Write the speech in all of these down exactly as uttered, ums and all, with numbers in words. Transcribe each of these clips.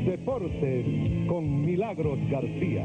Deportes con Milagros García.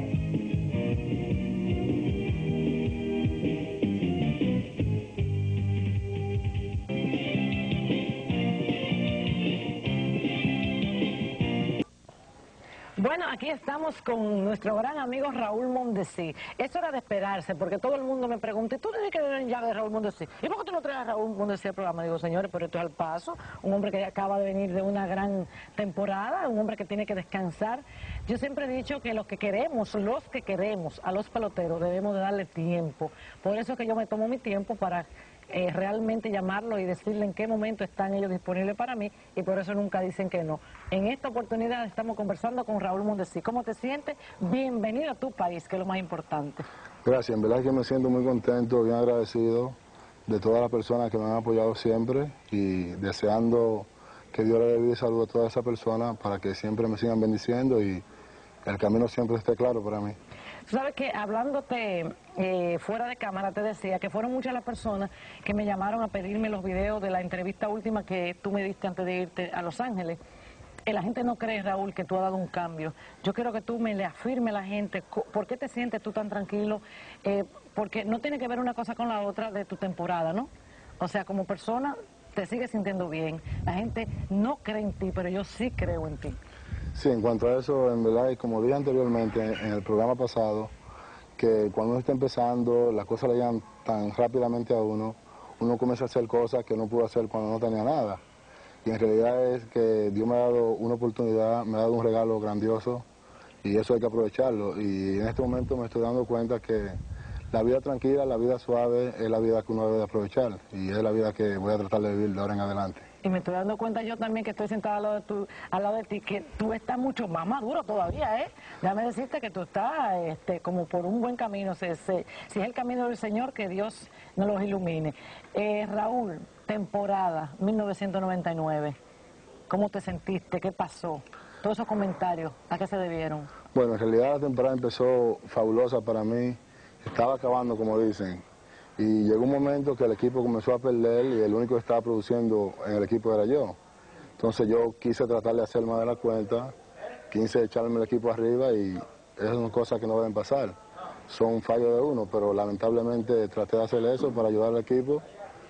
Bueno, aquí estamos con nuestro gran amigo Raúl Mondesi. Eso era de esperarse, porque todo el mundo me pregunta, ¿y tú tienes que ver ya de Raúl Mondesi? ¿Y por qué tú no traes a Raúl Mondesi al programa? Digo, señores, pero esto es al paso. Un hombre que acaba de venir de una gran temporada, un hombre que tiene que descansar. Yo siempre he dicho que los que queremos, los que queremos a los peloteros, debemos de darle tiempo. Por eso es que yo me tomo mi tiempo para Eh, realmente llamarlo y decirle en qué momento están ellos disponibles para mí, y por eso nunca dicen que no. En esta oportunidad estamos conversando con Raúl Mondesi. ¿Cómo te sientes? Bienvenido a tu país, que es lo más importante. Gracias, en verdad que me siento muy contento, bien agradecido de todas las personas que me han apoyado siempre y deseando que Dios le dé vida y salud a todas esas personas para que siempre me sigan bendiciendo y el camino siempre esté claro para mí. Sabes que hablándote eh, fuera de cámara te decía que fueron muchas las personas que me llamaron a pedirme los videos de la entrevista última que tú me diste antes de irte a Los Ángeles. Eh, la gente no cree, Raúl, que tú has dado un cambio. Yo quiero que tú me le afirmes a la gente por qué te sientes tú tan tranquilo, eh, porque no tiene que ver una cosa con la otra de tu temporada, ¿no? O sea, como persona te sigues sintiendo bien. La gente no cree en ti, pero yo sí creo en ti. Sí, en cuanto a eso, en verdad, y como dije anteriormente en el programa pasado, que cuando uno está empezando, las cosas le llegan tan rápidamente a uno, uno comienza a hacer cosas que no pudo hacer cuando no tenía nada. Y en realidad es que Dios me ha dado una oportunidad, me ha dado un regalo grandioso, y eso hay que aprovecharlo. Y en este momento me estoy dando cuenta que la vida tranquila, la vida suave, es la vida que uno debe de aprovechar, y es la vida que voy a tratar de vivir de ahora en adelante. Y me estoy dando cuenta yo también que estoy sentada al lado de, tu, al lado de ti, que tú estás mucho más maduro todavía, ¿eh? Déjame decirte que tú estás este, como por un buen camino. Si, si, si es el camino del Señor, que Dios nos los ilumine. Eh, Raúl, temporada mil novecientos noventa y nueve, ¿cómo te sentiste? ¿Qué pasó? Todos esos comentarios, ¿a qué se debieron? Bueno, en realidad la temporada empezó fabulosa para mí, estaba acabando, como dicen. Y llegó un momento que el equipo comenzó a perder y el único que estaba produciendo en el equipo era yo. Entonces yo quise tratar de hacer más de la cuenta, quise echarme el equipo arriba y esas son cosas que no deben pasar. Son fallos de uno, pero lamentablemente traté de hacer eso para ayudar al equipo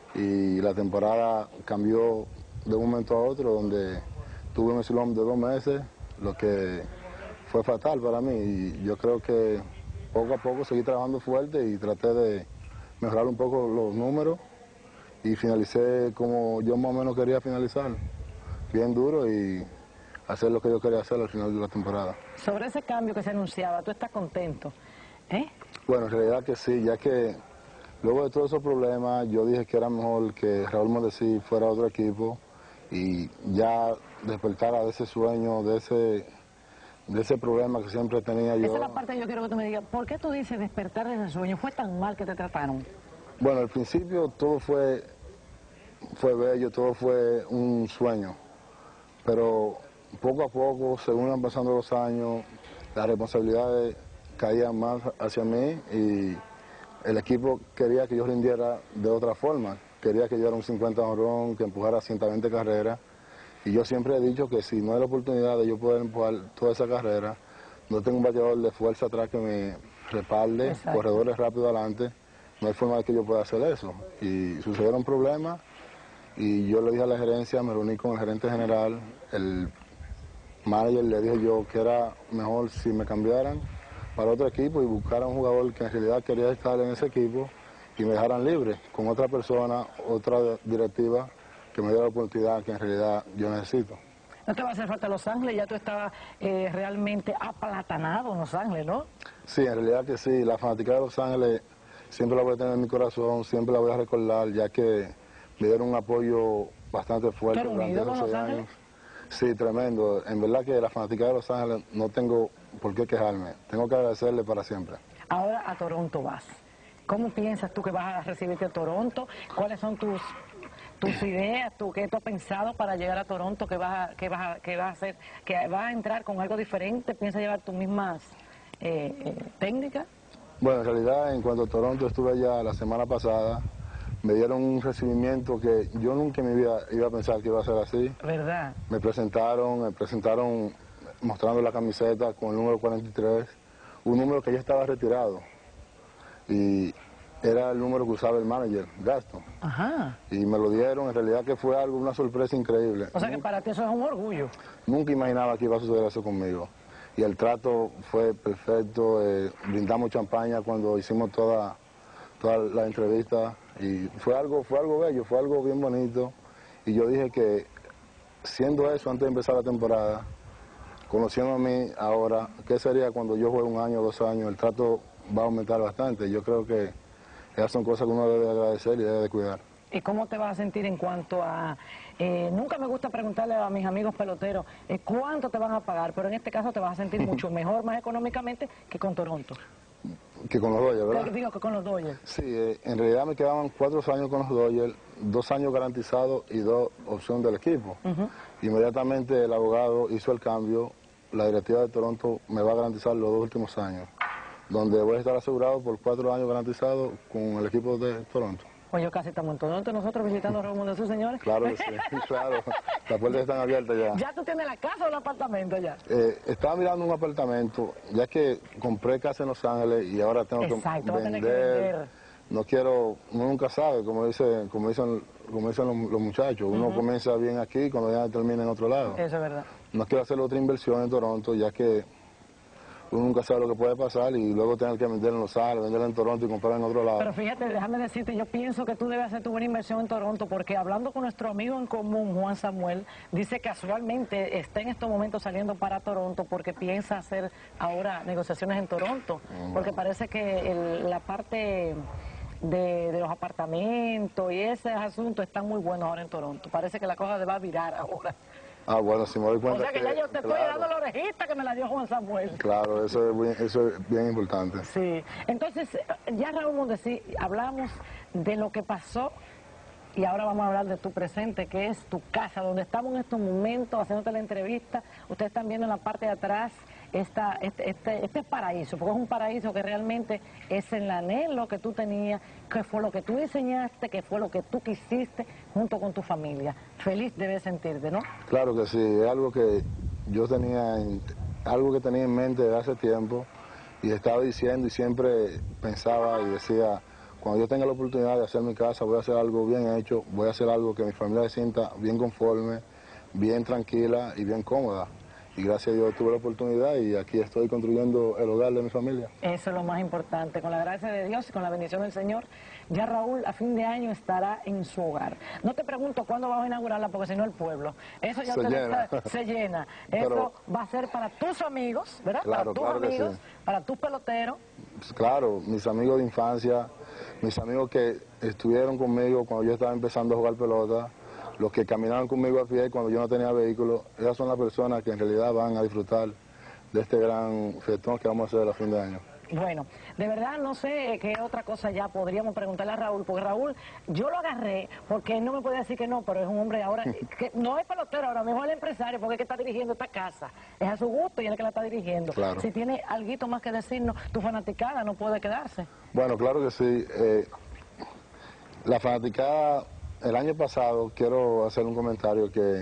y la temporada cambió de un momento a otro, donde tuve un slump de dos meses, lo que fue fatal para mí. Y yo creo que poco a poco seguí trabajando fuerte y traté de mejorar un poco los números y finalicé como yo más o menos quería finalizar, bien duro y hacer lo que yo quería hacer al final de la temporada. Sobre ese cambio que se anunciaba, ¿tú estás contento? ¿Eh? Bueno, en realidad que sí, ya que luego de todos esos problemas yo dije que era mejor que Raúl Mondesi fuera a otro equipo y ya despertara de ese sueño, de ese de ese problema que siempre tenía yo. Esa es la parte que yo quiero que tú me digas. ¿Por qué tú dices despertar de ese sueño? ¿Fue tan mal que te trataron? Bueno, al principio todo fue, fue bello, todo fue un sueño. Pero poco a poco, según iban pasando los años, las responsabilidades caían más hacia mí y el equipo quería que yo rindiera de otra forma. Quería que yo diera un cincuenta honrón, que empujara ciento veinte carreras. Y yo siempre he dicho que si no hay la oportunidad de yo poder empujar toda esa carrera, no tengo un bateador de fuerza atrás que me respalde, exacto, corredores rápidos adelante, no hay forma de que yo pueda hacer eso. Y sucedieron problemas y yo le dije a la gerencia, me reuní con el gerente general, el manager, le dije yo que era mejor si me cambiaran para otro equipo y buscaran un jugador que en realidad quería estar en ese equipo y me dejaran libre con otra persona, otra directiva, que me dio la oportunidad que en realidad yo necesito. No te va a hacer falta Los Ángeles, ya tú estabas eh, realmente aplatanado en Los Ángeles, ¿no? Sí, en realidad que sí, la fanática de Los Ángeles siempre la voy a tener en mi corazón, siempre la voy a recordar, ya que me dieron un apoyo bastante fuerte durante esos años. Sí, tremendo. En verdad que la fanática de Los Ángeles no tengo por qué quejarme, tengo que agradecerle para siempre. Ahora a Toronto vas. ¿Cómo piensas tú que vas a recibirte a Toronto? ¿Cuáles son tus tus ideas, tú, qué tú has pensado para llegar a Toronto, que vas a, que vas a, que vas a hacer, que vas a entrar con algo diferente, piensas llevar tus mismas eh, eh, técnicas? Bueno, en realidad en cuanto a Toronto estuve allá la semana pasada, me dieron un recibimiento que yo nunca en mi vida iba a pensar que iba a ser así. ¿Verdad? Me presentaron, me presentaron mostrando la camiseta con el número cuarenta y tres, un número que ya estaba retirado. Y era el número que usaba el manager, Gaston. Ajá. Y me lo dieron, en realidad que fue algo, una sorpresa increíble. O sea que nunca, para ti eso es un orgullo. Nunca imaginaba que iba a suceder eso conmigo. Y el trato fue perfecto, eh, brindamos champaña cuando hicimos toda, toda la entrevista y fue algo, fue algo bello, fue algo bien bonito. Y yo dije que siendo eso antes de empezar la temporada, conociendo a mí ahora, ¿qué sería cuando yo juegue un año o dos años? El trato va a aumentar bastante. Yo creo que esas son cosas que uno debe agradecer y debe de cuidar. ¿Y cómo te vas a sentir en cuanto a... Eh, nunca me gusta preguntarle a mis amigos peloteros eh, cuánto te van a pagar, pero en este caso te vas a sentir mucho mejor, más económicamente, que con Toronto. Que con los Dodgers, ¿verdad? Te digo que con los Dodgers. Sí, eh, en realidad me quedaban cuatro años con los Dodgers, dos años garantizados y dos opciones del equipo. Uh-huh. Inmediatamente el abogado hizo el cambio, la directiva de Toronto me va a garantizar los dos últimos años, donde voy a estar asegurado por cuatro años garantizados con el equipo de Toronto. Pues casi estamos en Toronto nosotros visitando a Raúl Mondesi, señores. Claro que sí, claro. Las puertas están abiertas ya. ¿Ya tú tienes la casa o el apartamento ya? Eh, estaba mirando un apartamento, ya que compré casa en Los Ángeles y ahora tengo Exacto, que, vender, tener que vender. No quiero, uno nunca sabe, como dice, como dicen, como dicen los, los muchachos, uno uh-huh. comienza bien aquí cuando ya termina en otro lado. Eso es verdad. No quiero hacer otra inversión en Toronto, ya que uno nunca sabe lo que puede pasar y luego tener que vender en Los Ángeles, vender en Toronto y comprar en otro lado. Pero fíjate, déjame decirte, yo pienso que tú debes hacer tu buena inversión en Toronto, porque hablando con nuestro amigo en común, Juan Samuel, dice que casualmente está en estos momentos saliendo para Toronto porque piensa hacer ahora negociaciones en Toronto, uh-huh. porque parece que el, la parte de, de los apartamentos y ese asunto están muy buenos ahora en Toronto. Parece que la cosa va a virar ahora. Ah, bueno, si me doy cuenta. O sea que, que ya yo te claro, estoy dando la orejita que me la dio Juan Samuel. Claro, eso es bien, eso es bien importante. Sí. Entonces, ya Raúl Mondesi, hablamos de lo que pasó y ahora vamos a hablar de tu presente, que es tu casa, donde estamos en estos momentos haciéndote la entrevista. Ustedes están viendo en la parte de atrás esta, este, este, este paraíso, porque es un paraíso que realmente es el anhelo que tú tenías, que fue lo que tú diseñaste, que fue lo que tú quisiste junto con tu familia. Feliz debes sentirte, ¿no? Claro que sí, es algo que yo tenía, en, algo que tenía en mente desde hace tiempo y estaba diciendo y siempre pensaba y decía, cuando yo tenga la oportunidad de hacer mi casa, voy a hacer algo bien hecho, voy a hacer algo que mi familia se sienta bien conforme, bien tranquila y bien cómoda. Y gracias a Dios tuve la oportunidad y aquí estoy construyendo el hogar de mi familia. Eso es lo más importante. Con la gracia de Dios y con la bendición del Señor, ya Raúl a fin de año estará en su hogar. No te pregunto cuándo vamos a inaugurarla, porque si no el pueblo. Eso ya se, te llena. Está, se llena. Eso Pero, va a ser para tus amigos, ¿verdad? Claro, para tus claro amigos, sí. para tus peloteros. Claro, mis amigos de infancia, mis amigos que estuvieron conmigo cuando yo estaba empezando a jugar pelota, los que caminaban conmigo a pie cuando yo no tenía vehículo, esas son las personas que en realidad van a disfrutar de este gran fiestón que vamos a hacer a fin de año. Bueno, de verdad no sé qué otra cosa ya podríamos preguntarle a Raúl, porque Raúl, yo lo agarré porque él no me puede decir que no, pero es un hombre ahora, que no es pelotero, ahora mismo es el empresario, porque es que está dirigiendo esta casa. Es a su gusto y él es que la está dirigiendo. Claro. Si tiene algo más que decirnos, tu fanaticada no puede quedarse. Bueno, claro que sí. Eh, la fanaticada, el año pasado, quiero hacer un comentario que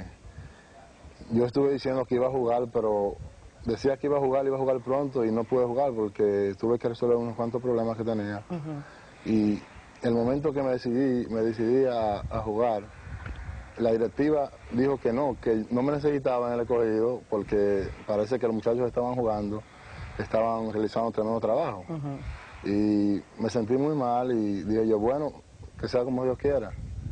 yo estuve diciendo que iba a jugar, pero decía que iba a jugar, iba a jugar pronto y no pude jugar porque tuve que resolver unos cuantos problemas que tenía. Uh-huh. Y el momento que me decidí, me decidí a, a jugar, la directiva dijo que no, que no me necesitaban en el escogido porque parece que los muchachos estaban jugando, estaban realizando tremendo trabajo. Uh-huh. Y me sentí muy mal y dije yo, bueno, que sea como Dios quiera.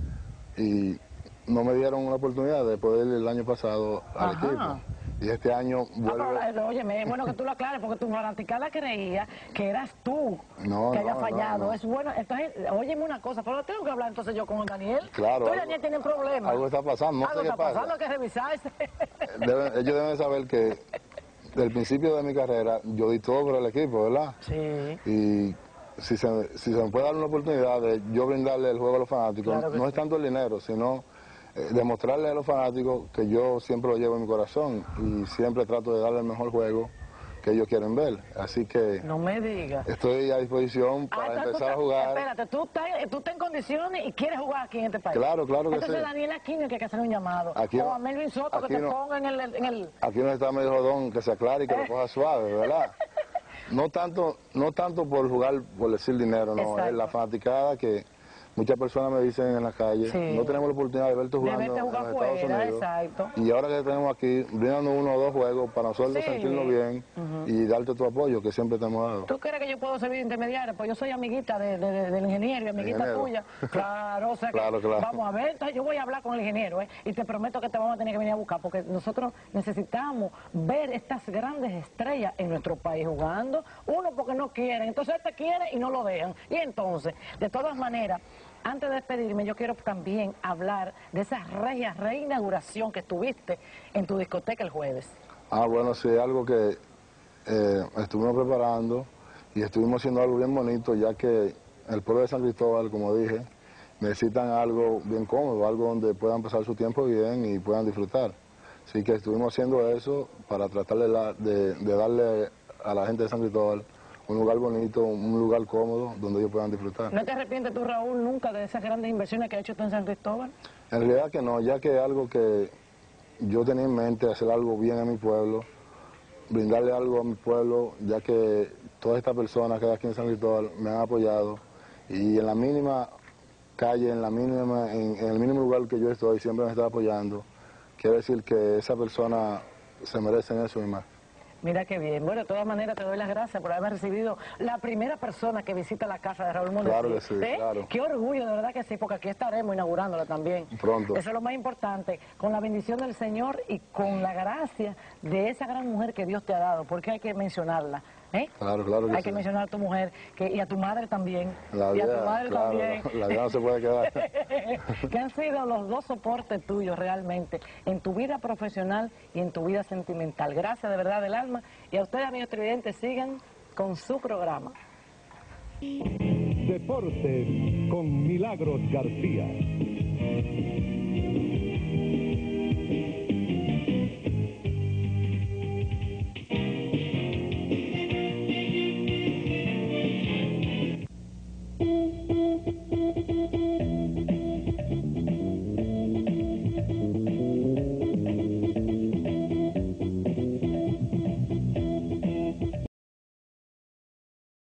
Y no me dieron una oportunidad de poder ir el año pasado al Ajá. equipo. Y este año vuelve... Ah, pero, óyeme, es bueno que tú lo aclares, porque tu fanaticada creía que eras tú no, que había no, fallado. No, no. Es bueno, entonces, óyeme una cosa, pero tengo que hablar entonces yo con Daniel. Claro. Tú y algo, Daniel tienen problemas. Algo está pasando, no algo sé está qué pasa. pasando, hay que revisarse. Deben, ellos deben saber que desde el principio de mi carrera yo di todo por el equipo, ¿verdad? Sí. Y si se, si se me puede dar una oportunidad de yo brindarle el juego a los fanáticos, claro no sí. es tanto el dinero, sino eh, demostrarle a los fanáticos que yo siempre lo llevo en mi corazón y siempre trato de darle el mejor juego que ellos quieren ver. Así que No me digas. estoy a disposición para Ah, entonces tú empezar a estás- jugar. Espérate, tú estás, tú estás en condiciones y quieres jugar aquí en este país. Claro, claro que Entonces sí. Daniel Aquino que hay que hacer un llamado. Aquí o no- a Melvin Soto que aquí te no- ponga en el... En el... Aquí no está medio jodón, que se aclare y que Eh. lo coja suave, ¿verdad? No tanto, no tanto por jugar, por decir dinero, no, Exacto. es la fanaticada que muchas personas me dicen en la calle, Sí. no tenemos la oportunidad de verte jugando verte jugar en los Estados fuera, Unidos. exacto. Y ahora que tenemos aquí, brindando uno o dos juegos para nosotros Sí. sentirnos bien y darte tu apoyo que siempre te hemos dado. ¿Tú crees que yo puedo servir de intermediaria? Pues yo soy amiguita de, de- de- del ingeniero y amiguita Ingeniero. tuya. Claro, o sea que Claro, claro. vamos a ver. Entonces yo voy a hablar con el ingeniero, ¿eh? Y te prometo que te vamos a tener que venir a buscar porque nosotros necesitamos ver estas grandes estrellas en nuestro país jugando. Uno porque no quieren, entonces este quiere y no lo dejan. Y entonces, de todas maneras, antes de despedirme, yo quiero también hablar de esa regia reinauguración que tuviste en tu discoteca el jueves. Ah, bueno, sí, algo que eh, estuvimos preparando y estuvimos haciendo algo bien bonito, ya que el pueblo de San Cristóbal, como dije, necesitan algo bien cómodo, algo donde puedan pasar su tiempo bien y puedan disfrutar. Así que estuvimos haciendo eso para tratar de, la- de- de darle a la gente de San Cristóbal un lugar bonito, un lugar cómodo donde ellos puedan disfrutar. ¿No te arrepientes tú, Raúl, nunca de esas grandes inversiones que has hecho tú en San Cristóbal? En realidad que no, ya que es algo que yo tenía en mente, hacer algo bien a mi pueblo, brindarle algo a mi pueblo, ya que todas estas personas que hay aquí en San Cristóbal me han apoyado y en la mínima calle, en la mínima, en, en el mínimo lugar que yo estoy, siempre me está apoyando. Quiere decir que esa persona se merece eso y más. Mira qué bien. Bueno, de todas maneras te doy las gracias por haberme recibido la primera persona que visita la casa de Raúl Mondesi. Claro que sí, claro. Qué orgullo, de verdad que sí, porque aquí estaremos inaugurándola también. Pronto. Eso es lo más importante, con la bendición del Señor y con la gracia de esa gran mujer que Dios te ha dado, porque hay que mencionarla. ¿eh? Claro, claro que Hay sí. que mencionar a tu mujer que, y a tu madre también. La y a tu vida, madre claro, también. la, la vida no se puede quedar. Que han sido los dos soportes tuyos realmente en tu vida profesional y en tu vida sentimental. Gracias de verdad del alma. Y a ustedes, amigos televidentes, sigan con su programa. Deportes con Milagros García.